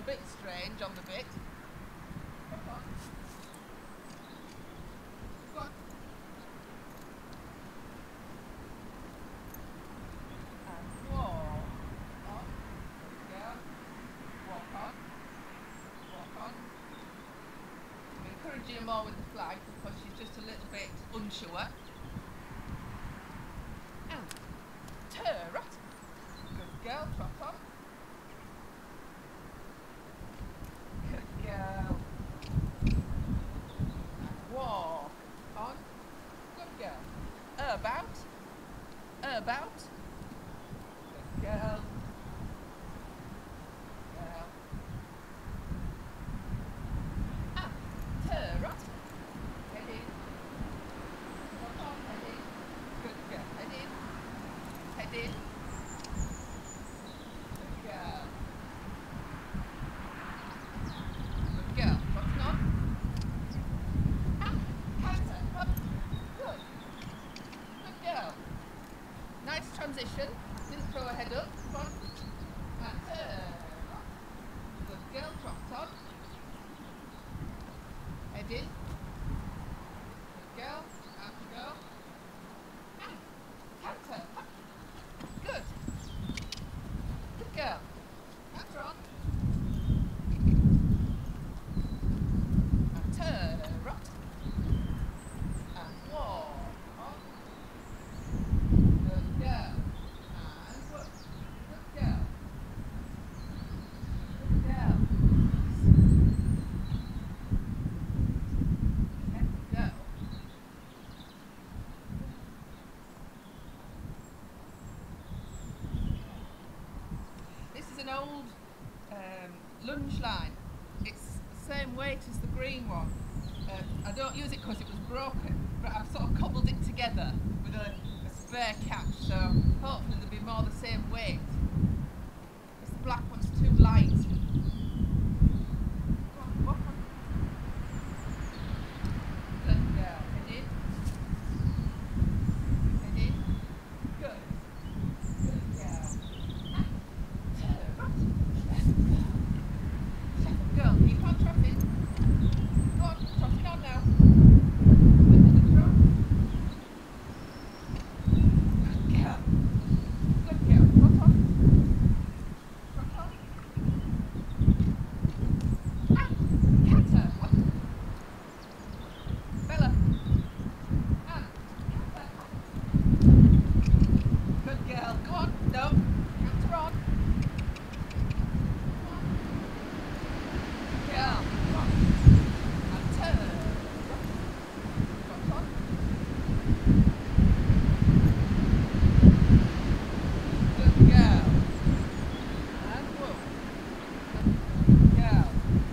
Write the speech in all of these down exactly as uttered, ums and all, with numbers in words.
bit strange on the bit. Come on. Go on. And walk on. Yeah. Walk on. Walk on. I'm encouraging her more with the flag because she's just a little bit unsure. And turn right. Good girl, trot on. Good girl. Walk on. Good girl. About. About. Good girl. Girl. And turn right. Head in. Trot on, head in. Good girl. Head in. Head in. Good girl. Good girl. Trotting on. And canter. Up. Good. Good girl. Nice transition. Didn't throw her head up. Come on. And turn. Good girl. Trot on. Head in. Good girl. Out you go. And canter. Up. Good. Good girl. Canter on. And turn right. And walk on. Good girl. And look. Good girl. Good girl. Good girl. This is an old um, lunge line. It's the same weight as the green one. Uh, I don't use it because it was broken, but I've sort of cobbled it together with a, a spare catch, so hopefully there'll be more the same weight. Because the black one's too light. Go on, walk on. Good girl. Head in. Head in. Good. Good girl. And turn right. Second girl. Keep on trotting. Go on, trotting on now. Good trot. Good girl. Good girl. Trot on. Trot on. And canter. Up. Bella. And canter. Up. Good girl. Go on. No. Canter on. Come on. Good girl. Come on. And turn. Trot on. Good girl. And whoa. Good girl.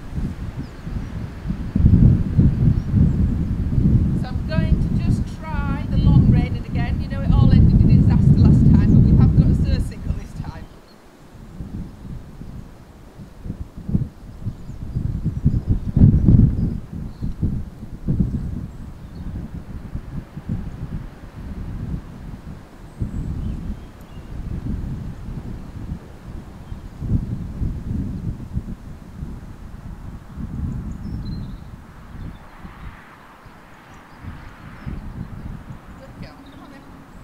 So I'm going to just try the long reining again. You know it all ended in disaster last time, but we have got a surcicle this time. Good girl. Come on then.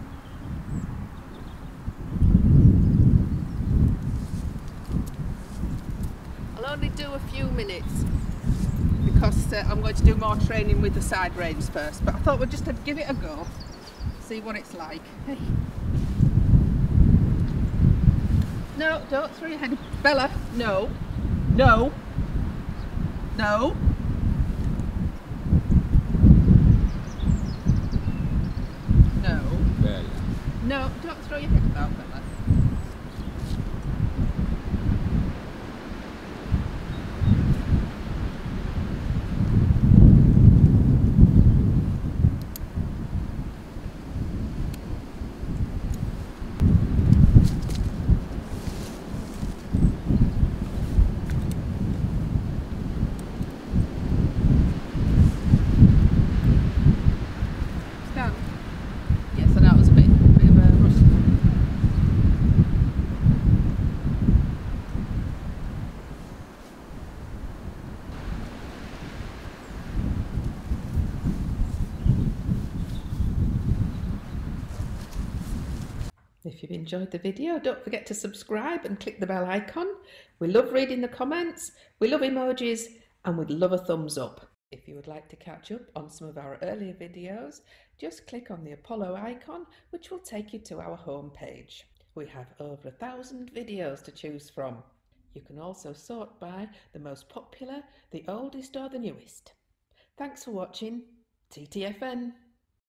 I'll only do a few minutes because uh, I'm going to do more training with the side reins first, but I thought we'd just have to give it a go, see what it's like. Hey. No, don't throw your head. Bella, no, no, no. No. Bella. No, don't throw your head about, Bella. Stand. Yes, I know it was a bit, bit of a rush. If you've enjoyed the video, don't forget to subscribe and click the bell icon. We love reading the comments, we love emojis, and we'd love a thumbs up. If you would like to catch up on some of our earlier videos, just click on the Apollo icon, which will take you to our home page. We have over a thousand videos to choose from. You can also sort by the most popular, the oldest or the newest. Thanks for watching. T T F N.